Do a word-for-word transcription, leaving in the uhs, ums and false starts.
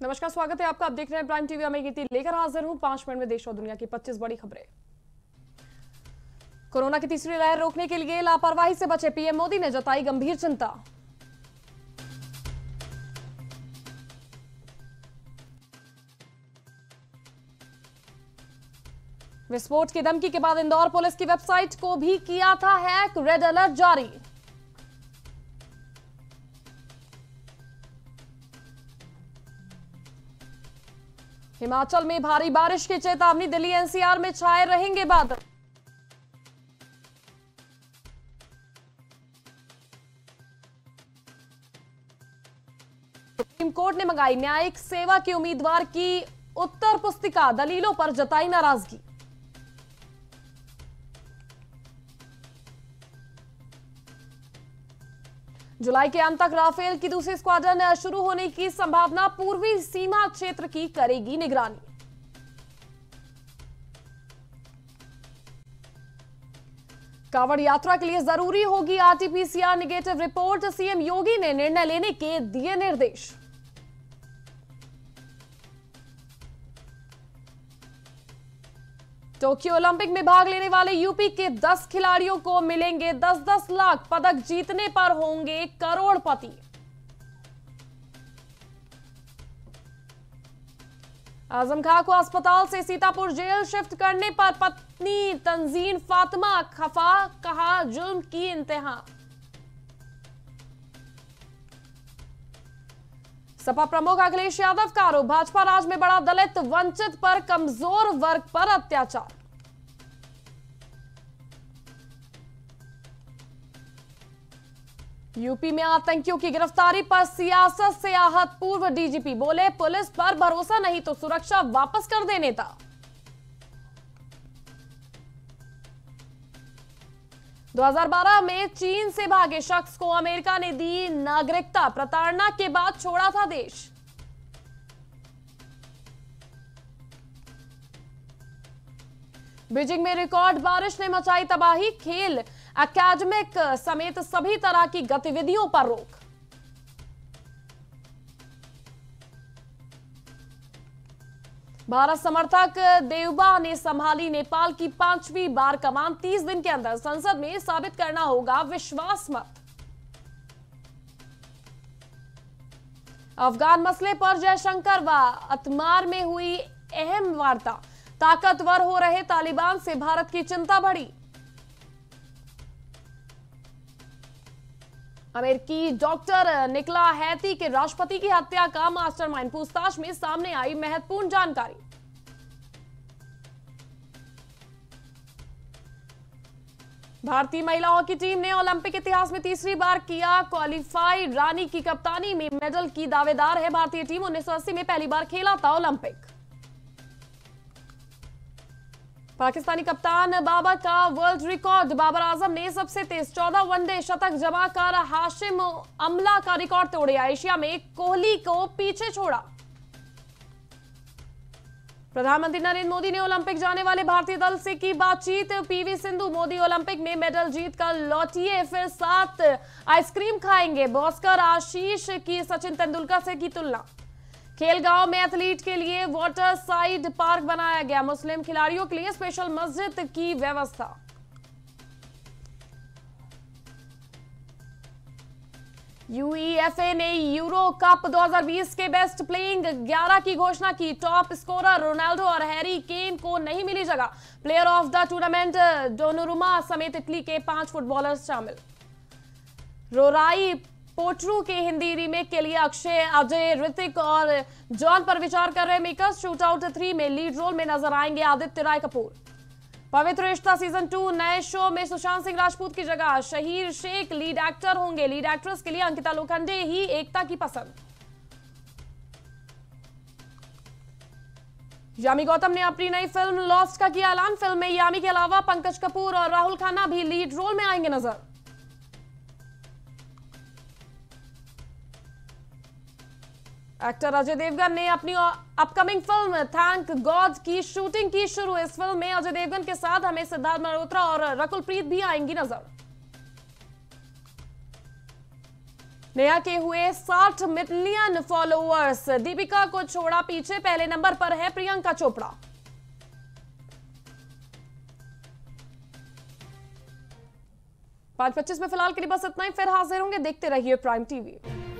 नमस्कार, स्वागत है आपका। आप देख रहे हैं प्राइम टीवी। मैं कीर्ति लेकर हाजिर हूं पांच मिनट में देश और दुनिया की पच्चीस बड़ी खबरें। कोरोना की तीसरी लहर रोकने के लिए लापरवाही से बचे पीएम मोदी ने जताई गंभीर चिंता। विस्फोट की धमकी के बाद इंदौर पुलिस की वेबसाइट को भी किया था हैक, रेड अलर्ट जारी। हिमाचल में भारी बारिश की चेतावनी, दिल्ली एनसीआर में छाए रहेंगे बादल। सुप्रीम कोर्ट ने मंगाई न्यायिक सेवा के उम्मीदवार की उत्तर पुस्तिका, दलीलों पर जताई नाराजगी। जुलाई के अंत तक राफेल की दूसरी स्क्वाड्रन शुरू होने की संभावना, पूर्वी सीमा क्षेत्र की करेगी निगरानी। कांवड़ यात्रा के लिए जरूरी होगी RTPCR negative report, CM Yogi ने निर्णय लेने के दिए निर्देश। टोक्यो ओलंपिक में भाग लेने वाले यूपी के दस खिलाड़ियों को मिलेंगे दस दस लाख, पदक जीतने पर होंगे करोड़पति। आजम खां को अस्पताल से सीतापुर जेल शिफ्ट करने पर पत्नी तंजीन फातिमा खफा, कहा जुल्म की इंतहा। सपा प्रमुख अखिलेश यादव का आरोप, भाजपा राज में बड़ा दलित वंचित पर कमजोर वर्ग पर अत्याचार। यूपी में आतंकियों की गिरफ्तारी पर सियासत से आहत पूर्व डीजीपी, बोले पुलिस पर भरोसा नहीं तो सुरक्षा वापस कर दे नेता। दो हज़ार बारह में चीन से भागे शख्स को अमेरिका ने दी नागरिकता, प्रताड़ना के बाद छोड़ा था देश। बीजिंग में रिकॉर्ड बारिश ने मचाई तबाही, खेल एकेडमिक समेत सभी तरह की गतिविधियों पर रोक। भारत समर्थक देवबा ने संभाली नेपाल की पांचवी बार कमान, तीस दिन के अंदर संसद में साबित करना होगा विश्वास मत। अफगान मसले पर जयशंकर व अतमार में हुई अहम वार्ता, ताकतवर हो रहे तालिबान से भारत की चिंता बढ़ी। अमेरिकी डॉक्टर निकोला हैती के राष्ट्रपति की हत्या का मास्टरमाइंड, पूछताछ में सामने आई महत्वपूर्ण जानकारी। भारतीय महिला हॉकी टीम ने ओलंपिक इतिहास में तीसरी बार किया क्वालिफाई, रानी की कप्तानी में मेडल की दावेदार है भारतीय टीम। उन्नीस सौ अस्सी में पहली बार खेला था ओलंपिक। पाकिस्तानी कप्तान बाबर का वर्ल्ड रिकॉर्ड, बाबर आजम ने सबसे तेज चौदह वनडे शतक जमा कर हाशिम अमला का रिकॉर्ड तोड़े, एशिया में कोहली को पीछे छोड़ा। प्रधानमंत्री नरेंद्र मोदी ने ओलंपिक जाने वाले भारतीय दल से की बातचीत, पीवी सिंधु, मोदी ओलंपिक में मेडल जीत कर लौटिए, फिर साथ आइसक्रीम खाएंगे। बॉस्कर आशीष की सचिन तेंदुलकर से की तुलना। खेल गांव में एथलीट के लिए वाटर साइड पार्क बनाया गया, मुस्लिम खिलाड़ियों के लिए स्पेशल मस्जिद की व्यवस्था। यूईएफए ने यूरो कप दो हज़ार बीस के बेस्ट प्लेइंग ग्यारह की घोषणा की, टॉप स्कोरर रोनाल्डो और हैरी केन को नहीं मिली जगह। Player of the tournament Donnarumma समेत इटली के पांच फुटबॉलर्स शामिल। रोराई पोट्रू के हिंदी रीमेक के लिए अक्षय, अजय, ऋतिक और जॉन पर विचार कर रहे मेकर्स। शूट आउट थ्री में लीड रोल में नजर आएंगे आदित्य राय कपूर। पवित्र रिश्ता सीजन टू नए शो में सुशांत सिंह राजपूत की जगह शहीर शेख लीड एक्टर होंगे। लीड एक्ट्रेस के लिए अंकिता लोखंडे ही एकता की पसंद। यामी गौतम ने अपनी नई फिल्म लॉस्ट का किया ऐलान। फिल्म में यामी के अलावा पंकज कपूर और राहुल खन्ना भी लीड रोल में आएंगे नजर। एक्टर अजय देवगन ने अपनी अपकमिंग फिल्म थैंक गॉड की शूटिंग की शुरू। इस फिल्म में अजय देवगन के साथ हमें सिद्धार्थ मल्होत्रा और रकुल प्रीत भी आएंगी नजर। नेहा के हुए साठ मिलियन फॉलोअर्स, दीपिका को छोड़ा पीछे, पहले नंबर पर है प्रियंका चोपड़ा। पांच पच्चीस में फिलहाल के लिए बस इतना ही, फिर हाजिर होंगे। देखते रहिए प्राइम टीवी।